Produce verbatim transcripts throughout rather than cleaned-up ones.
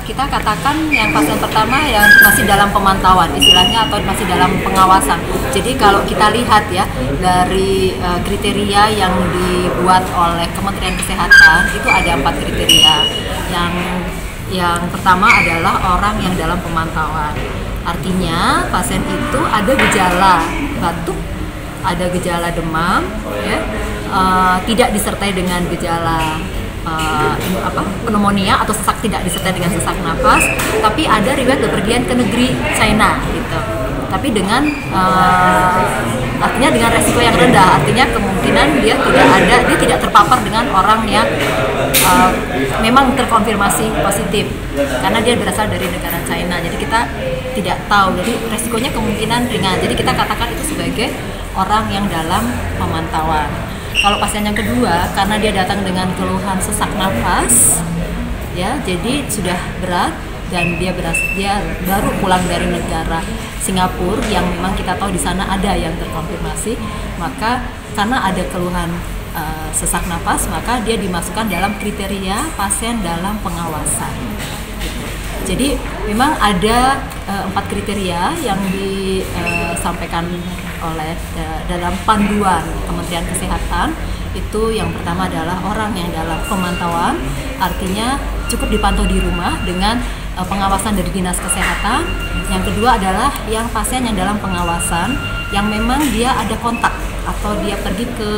kita katakan yang pasien pertama yang masih dalam pemantauan istilahnya atau masih dalam pengawasan. Jadi kalau kita lihat ya dari uh, kriteria yang dibuat oleh Kementerian Kesehatan itu ada empat kriteria. Yang yang pertama adalah orang yang dalam pemantauan. Artinya pasien itu ada gejala batuk, ada gejala demam, ya, uh, tidak disertai dengan gejala Uh, apa pneumonia atau sesak, tidak disertai dengan sesak nafas, tapi ada riwayat bepergian ke negeri China gitu. Tapi dengan uh, artinya dengan resiko yang rendah, artinya kemungkinan dia tidak ada, dia tidak terpapar dengan orang yang uh, memang terkonfirmasi positif karena dia berasal dari negara China. Jadi kita tidak tahu, jadi resikonya kemungkinan ringan. Jadi kita katakan itu sebagai orang yang dalam pemantauan. Kalau pasien yang kedua, karena dia datang dengan keluhan sesak nafas, ya, jadi sudah berat dan dia beras, dia baru pulang dari negara Singapura yang memang kita tahu di sana ada yang terkonfirmasi, maka karena ada keluhan uh, sesak nafas, maka dia dimasukkan dalam kriteria pasien dalam pengawasan. Gitu. Jadi memang ada uh, empat kriteria yang disampaikan uh, oleh uh, dalam panduan Kementerian Kesehatan. Itu yang pertama adalah orang yang dalam pemantauan, artinya cukup dipantau di rumah dengan uh, pengawasan dari dinas kesehatan. Yang kedua adalah yang pasien yang dalam pengawasan yang memang dia ada kontak atau dia pergi ke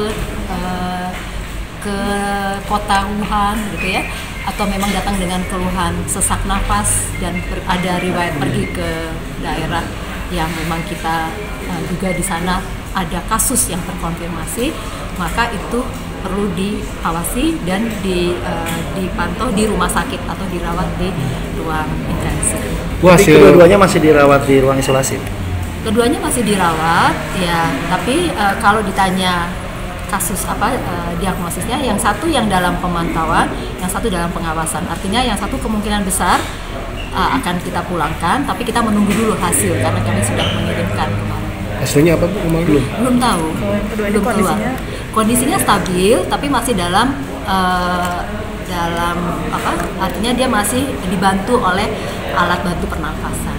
uh, ke kota Wuhan gitu ya, atau memang datang dengan keluhan sesak nafas dan per, ada riwayat pergi ke daerah yang memang kita uh, juga di sana ada kasus yang terkonfirmasi, maka itu perlu diawasi dan di, uh, dipantau di rumah sakit atau dirawat di ruang intensif. Jadi kedua-duanya masih dirawat di ruang isolasi? Keduanya masih dirawat ya, tapi uh, kalau ditanya kasus apa uh, diagnosisnya, yang satu yang dalam pemantauan, yang satu dalam pengawasan. Artinya yang satu kemungkinan besar uh, akan kita pulangkan, tapi kita menunggu dulu hasil karena kami sudah mengirimkan kemarin. Hasilnya apa Bu? Belum? Belum tahu. Belum kondisinya? Kondisinya stabil, tapi masih dalam uh, dalam apa? Artinya dia masih dibantu oleh alat bantu pernafasan.